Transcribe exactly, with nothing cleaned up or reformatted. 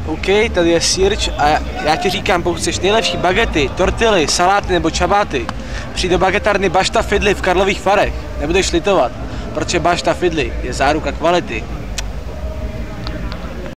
OK, tady je Sirč a já ti říkám, pokud chceš nejlepší bagety, tortily, saláty nebo čabáty, přijď do bagetárny Bašta Fidli v Karlových Varech, nebudeš litovat, protože Bašta Fidli je záruka kvality.